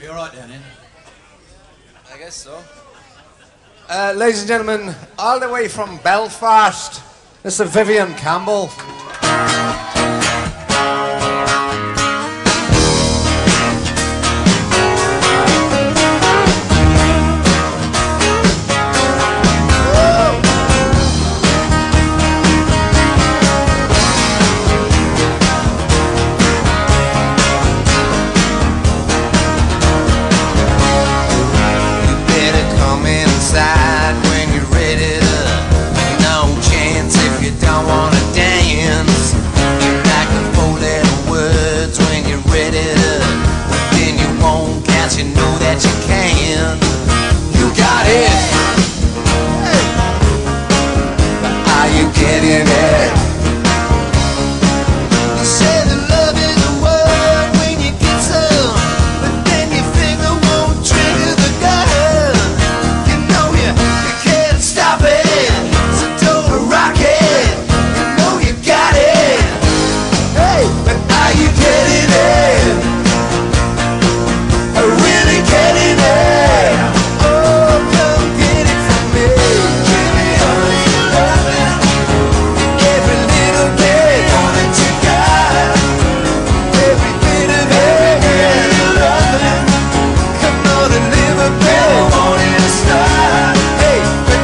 Are you alright down here? I guess so. Ladies and gentlemen, all the way from Belfast, Mr. Vivian Campbell. When you're ready to, no chance if you don't wanna dance. You like the four-letter words when you're ready to, then you won't cause you know that you can. You got it. But are you getting it? You say that love is a word when you get some, but then your finger won't trigger the gun. Stop it, so don't rock it. You know you got it. Hey, but are you getting it? Are really getting it? Oh, come get it from me. Give me all your loving, every little bit, all that you got, every bit of every loving. Come on and live a bit, won't it start? Hey.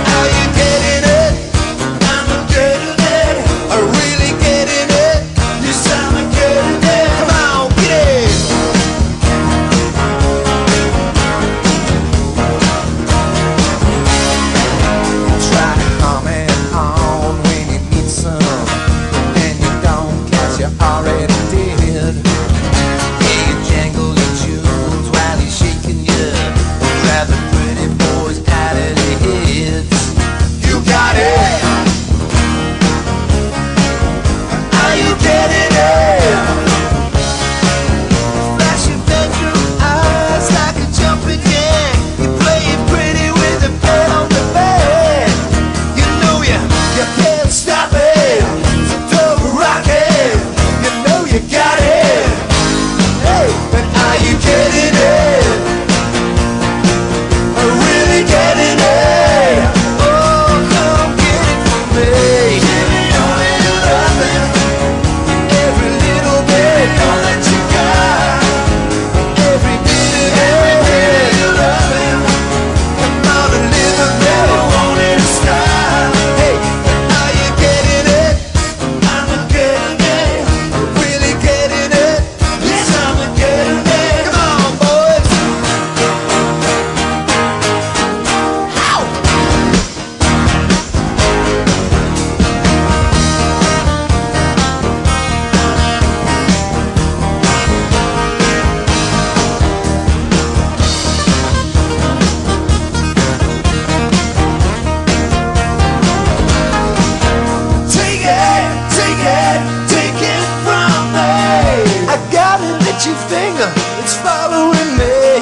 Your finger, it's following me.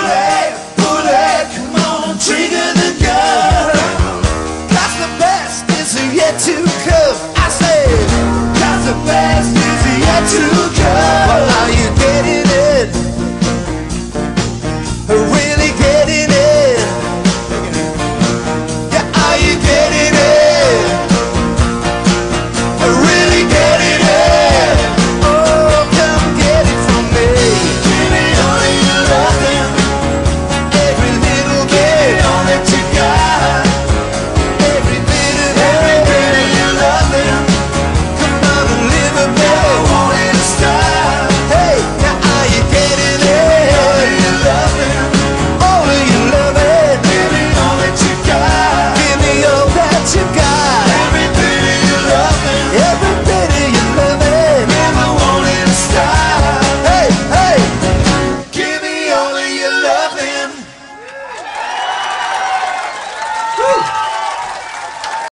Pull it, come on, trigger the gun. Cause the best is yet to come. I say, cause the best is yet to come.